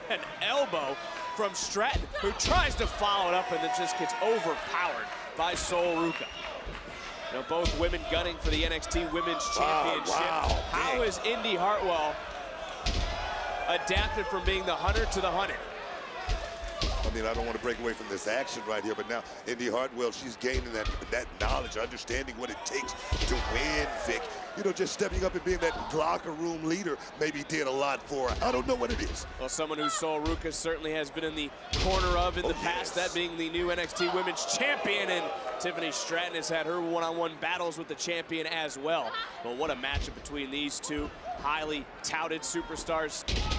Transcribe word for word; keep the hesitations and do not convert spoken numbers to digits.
an elbow from Stratton, who tries to follow it up and then just gets overpowered by Sol Ruca. You know, both women gunning for the N X T Women's Championship. Wow, wow, How is Indy Hartwell adapted from being the hunter to the hunted? I mean, I don't want to break away from this action right here, but now Indy Hartwell, she's gaining that that knowledge, understanding what it takes to win, Vic. You know, just stepping up and being that locker room leader maybe did a lot for her. I don't know what it is. Well, someone who Sol Ruca certainly has been in the corner of in the oh, past, yes. that being the new N X T Women's Champion, and Tiffany Stratton has had her one-on-one battles with the champion as well. But what a matchup between these two highly touted superstars.